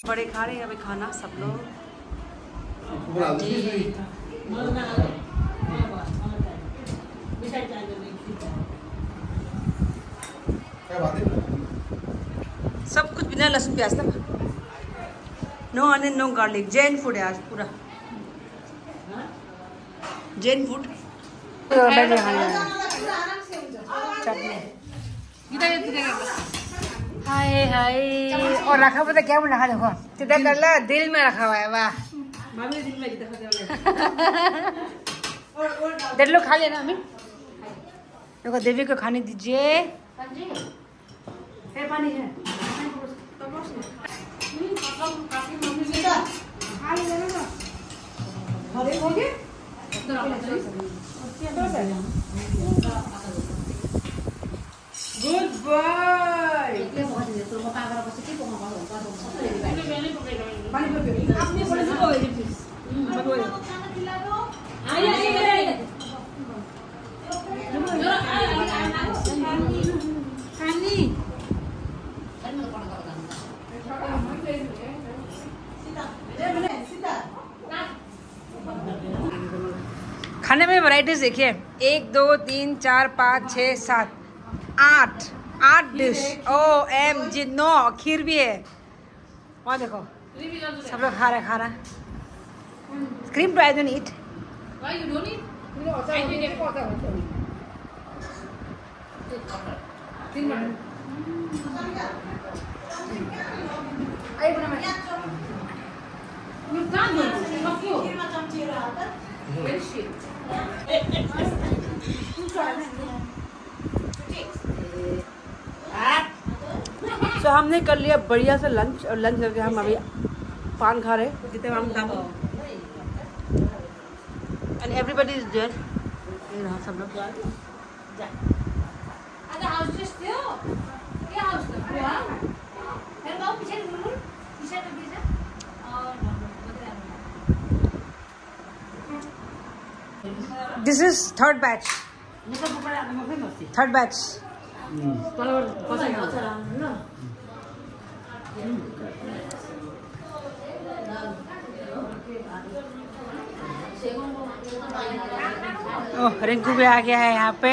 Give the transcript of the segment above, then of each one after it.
बड़े खा रहे हैं अभी खाना सब लोग। सब कुछ बिना लहसुन प्याज था। No onion no garlic. Jain food है आज पूरा, जैन फूड। हाय हाय। और रखा पता क्या में रखा, देखो कितना कर ला, दिल में रखा हुआ है। वाह देर लोग खा लेना। अम्मी देखो देवी को खाने दीजिए। पानी है गुड बॉय। खाने में वैरायटीज देखिए, 1 2 3 4 5 6 7 8 डिश। OMG 9 खीर भी है। वहाँ देखो सब लोग खा रहा। Cream too I don't eat. तो हमने कर लिया बढ़िया से लंच, और लंच करके हम अभी पान खा रहे जितने हम दाम। And everybody is there. ये रहा सब लोग। This is third batch. Third batch. ओह रिंकू भी आ गया है यहाँ पे।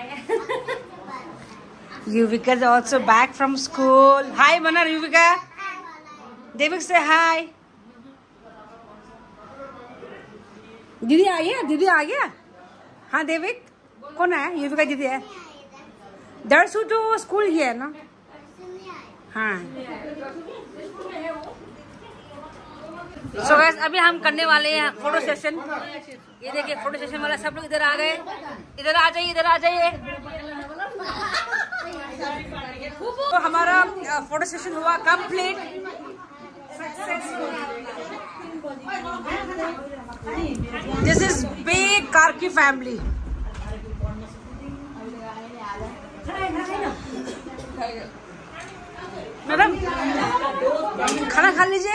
Yuvika is also back from school. Hi Manar, Yuvika. देविक से हाय। दीदी आ गया, दीदी आ गया। हाँ देविक कौन है? युविका दीदी है। दर्शु तो स्कूल गया है ना। हाँ सो गाइस अभी हम करने वाले हैं फोटो सेशन। ये देखिए फोटो सेशन वाला सब लोग इधर आ गए। इधर आ जाइए, इधर आ जाइए। तो हमारा फोटो सेशन हुआ complete successful. This is big Karki family. Madam खाना खा लीजिए।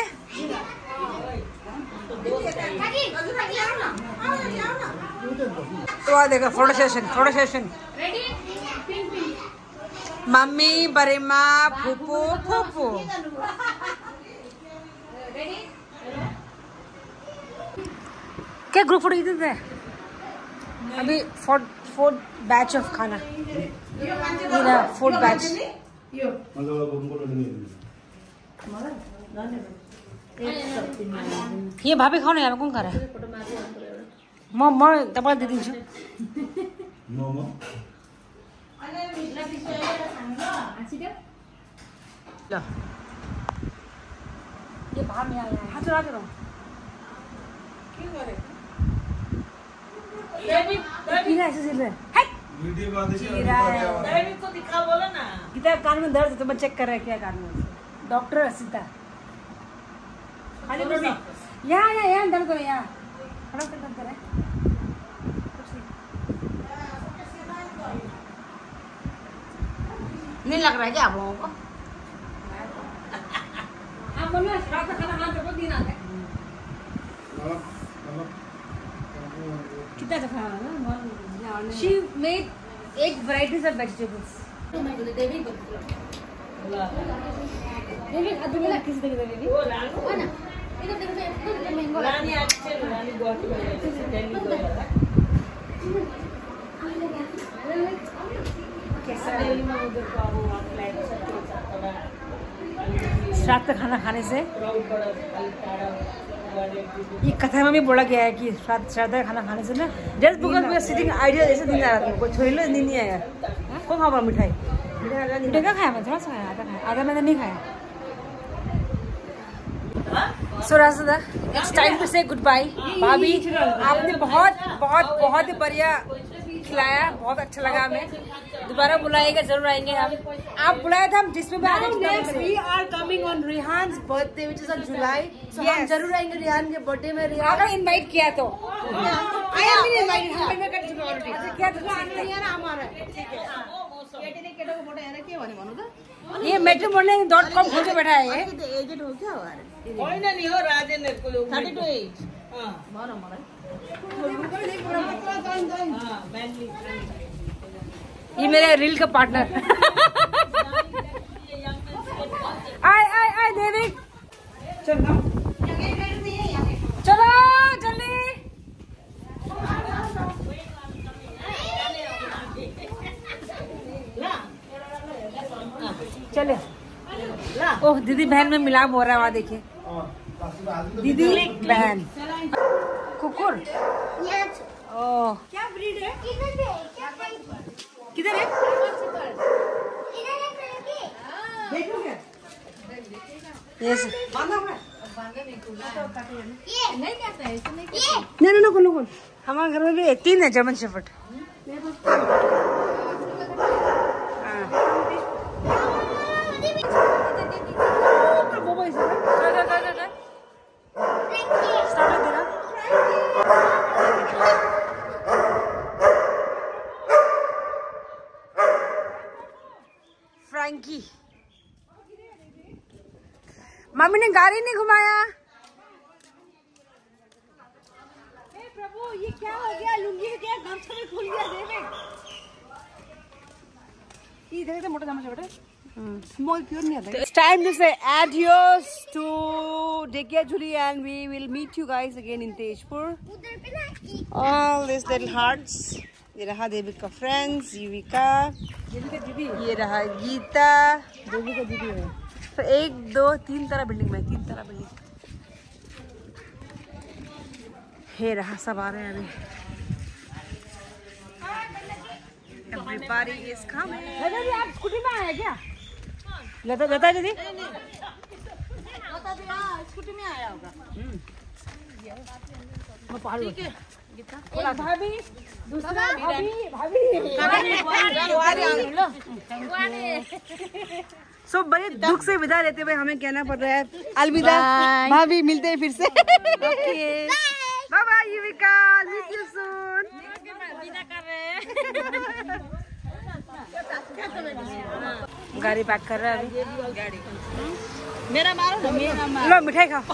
तो आ देखो photo session, photo session. Mummy, बरिमा, फूफू, फूफू। क्या ग्रुप फोटो इधर है? अभी फोर्थ बैच ऑफ खाना। Fourth batch. ये भाभी खाओ ना यार, कौन खा रहा है? मैं तब दे दी। ये बाहर में आया है। हाथ चला करो। ऐसे सिल रहे को दिखा बोला ना। कितना कान में दर्द है तो मैं चेक कर रहा है क्या कान में। डॉक्टर असिता यहाँ दर्द है, यहाँ दर्द करे। नहीं लग रहा है क्या आप लोगों को? आप बोलो रात का खाना हाथ रखो, दिन आ गए। कितना तो खाना ना? She made 8 varieties of vegetables. श्राद्ध खाना खाने से ये कथा में भी बोला गया है कि श्राद्ध खाना खाने से ना just because we are sitting idea ऐसे दिन आ रहा था कोई छोड़ लो नींद नहीं आएगा। कौन खाओ मिठाई? मिठाई का खाया मैं थोड़ा सा खाया, आधा मैंने नहीं खाया। सो रास्ता it's time to say good bye. भाभी आपने बहुत बहुत बहुत ही बढ़िया खिलाया, बहुत अच्छा लगा हमें। दोबारा बुलाएगा, जरूर आएंगे हम। आप बुलाए थे हम जिसमें भी next we are coming on Rihan's birthday which is on July, so हम जरूर आएंगे रिहान के बर्थडे में। रिहान अगर इनवाइट किया तो I am invited, हम में कर चुके ऑलरेडी। अच्छा क्या तो रिहान हमारा ठीक है। केटी केटो को फोटो हेरे के भने भन्नु त ये matrimony.com खोल के बैठा है ये। एजेड हो क्या हुआ रे? होइन नि हो राजेन्द्रको यो 32 एज भन मलाई। ये मेरे रील का पार्टनर। आए आए आए देवी चलो चलो जल्दी चले। ओह दीदी बहन में मिलाप हो रहा है वहाँ देखिए, दीदी बहन कुकुर। ओह क्या ब्रीड है? किधर है? देखो क्या? यस बांधा हुआ है? नहीं कहता है इसमें नहीं नहीं नहीं हमारे घर में भी 3 है जर्मन शेफर्ड। फ्रैंकी मम्मी ने गाड़ी नहीं घुमाया। प्रभु ये क्या हो गया? लुंगी क्या गमछा में खुल गया देवे। ये देखते मोटा जामा बेटा स्मॉल प्योर नहीं आता। It's time to say adios to Dekiajuri and we will meet you guys again in Tejpur. All these little hearts. ये रहा देविका फ्रेंड्स, युविका, ये रहा गीता, देविका दीदी है। तो 1 2 3 तरह बिल्डिंग में 3 तरह बिल्डिंग। हे रहा सब आ रहे हैं अभी। Everybody is coming. Lata ji आप स्कूटी में आए क्या? लता दीदी स्कूटी में आया होगा। ठीक है। भाभी दूसरा भाभी सो बड़े दुख से विदा लेते हुए हमें कहना पड़ रहा है अलविदा भाभी, मिलते हैं फिर से। Okay bye bye Yuvika, meet you soon. गाड़ी पैक कर रहा है अभी। मेरा मारो ना, मेरा मारो। लो मिठाई खाओ।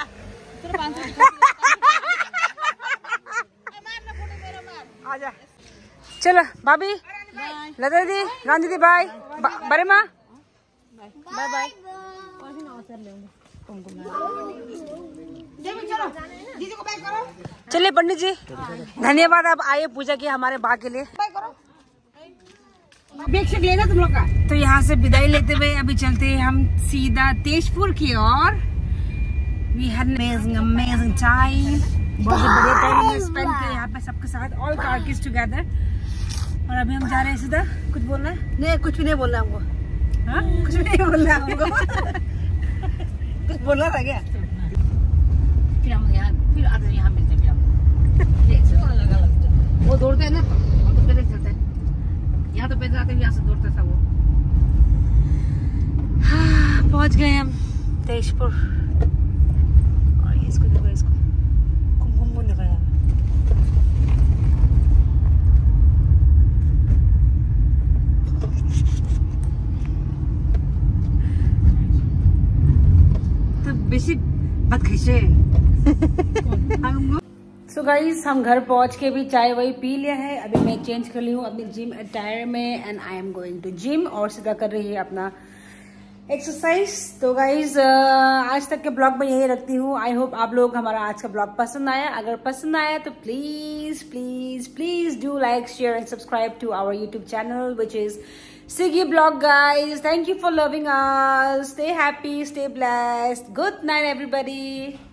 आजा चलो भाभी, लता दीदी, रानी दीदी बाय, बड़े माँ बाय बाय। दीदी को पैक करो। चलिए पंडित जी धन्यवाद, आप आए पूजा की हमारे बा के लिए। लेना तुम लोग का। तो यहाँ से विदाई लेते हुए अभी चलते हैं हम सीधा तेजपुर की ओर। We had an amazing time. बहुत बढ़िया टाइम स्पेंड किया यहाँ पे सबके साथ, ऑल कार किड्स टुगेदर। और अभी हम जा रहे हैं सीधा। कुछ बोलना है? नहीं कुछ भी नहीं बोलना हमको। हाँ कुछ भी नहीं बोलना हमको। कुछ बोलना था क्या? फिर हम यहाँ मिलते हैं। वो दौड़ते हैं ना, हम तो पैदल चलते हैं। यहाँ तो पैदल आते हैं, यहाँ से दौड़ता था वो। हाँ पहुँच गए हम तेजपुर। और इसको देखो, इसको कुमकुम देखो यार। तो बेसी बात खींचे। सो गाइस हम घर पहुंच के भी चाय वही पी लिया है। अभी मैं चेंज कर ली हूँ अपनी जिम अटायर में and I am going to gym. और सीधा कर रही है अपना एक्सरसाइज। तो गाइज आज तक के ब्लॉग में यही रखती हूँ। आई होप आप लोग हमारा आज का ब्लॉग पसंद आया। अगर पसंद आया तो please please please do like, share and subscribe to our YouTube channel which is Siggy Blog, guys. Thank you for loving us. Stay happy, stay blessed. Good night, everybody.